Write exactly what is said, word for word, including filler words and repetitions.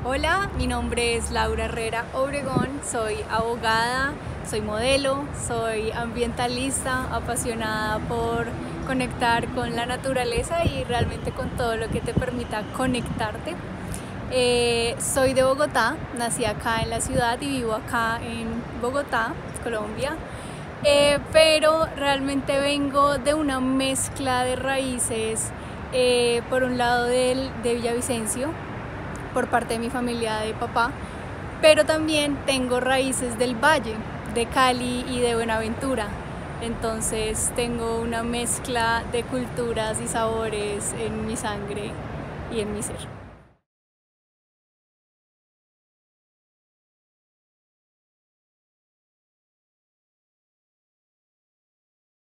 Hola, mi nombre es Laura Herrera Obregón, soy abogada, soy modelo, soy ambientalista, apasionada por conectar con la naturaleza y realmente con todo lo que te permita conectarte. Eh, soy de Bogotá, nací acá en la ciudad y vivo acá en Bogotá, Colombia, eh, pero realmente vengo de una mezcla de raíces, eh, por un lado del, de Villavicencio, por parte de mi familia de papá, pero también tengo raíces del Valle, de Cali y de Buenaventura. Entonces tengo una mezcla de culturas y sabores en mi sangre y en mi ser.